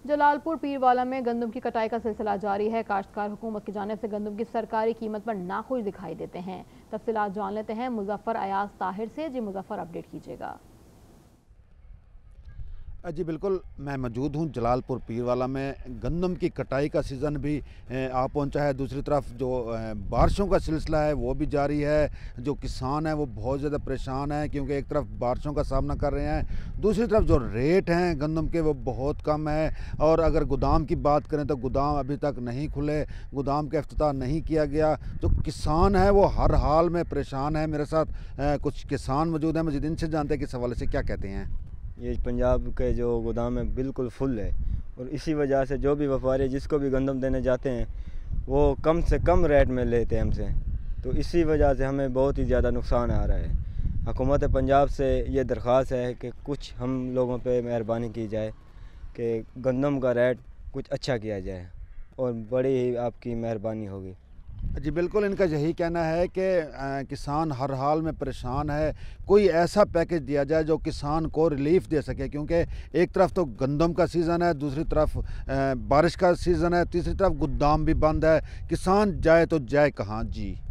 जलालपुर पीरवाला में गंदम की कटाई का सिलसिला जारी है। काश्तकार हुकूमत की जानिब से गंदम की सरकारी कीमत पर नाखुश दिखाई देते हैं। तफसीलात जान लेते हैं मुजफ्फर अयाज ताहिर से। जी मुजफ्फर, अपडेट कीजिएगा। जी बिल्कुल, मैं मौजूद हूँ जलालपुर पीरवाला में। गंदम की कटाई का सीज़न भी आ पहुँचा है। दूसरी तरफ जो बारिशों का सिलसिला है वो भी जारी है। जो किसान हैं वो बहुत ज़्यादा परेशान हैं क्योंकि एक तरफ बारिशों का सामना कर रहे हैं, दूसरी तरफ जो रेट हैं गंदम के वो बहुत कम है। और अगर गोदाम की बात करें तो गोदाम अभी तक नहीं खुले, गोदाम का इफ्तिताह नहीं किया गया। जो किसान है वो हर हाल में परेशान है। मेरे साथ कुछ किसान मौजूद हैं, मज़ीद इनसे जानते हैं कि इस हवाले से क्या कहते हैं। ये पंजाब के जो गोदाम है बिल्कुल फुल है और इसी वजह से जो भी व्यापारी जिसको भी गंदम देने जाते हैं वो कम से कम रेट में लेते हैं हमसे, तो इसी वजह से हमें बहुत ही ज़्यादा नुकसान आ रहा है। हुकूमत पंजाब से ये दरख्वास्त है कि कुछ हम लोगों पे मेहरबानी की जाए कि गंदम का रेट कुछ अच्छा किया जाए और बड़ी ही आपकी मेहरबानी होगी। जी बिल्कुल, इनका यही कहना है कि किसान हर हाल में परेशान है। कोई ऐसा पैकेज दिया जाए जो किसान को रिलीफ दे सके, क्योंकि एक तरफ तो गंदम का सीज़न है, दूसरी तरफ बारिश का सीज़न है, तीसरी तरफ गोदाम भी बंद है। किसान जाए तो जाए कहाँ जी।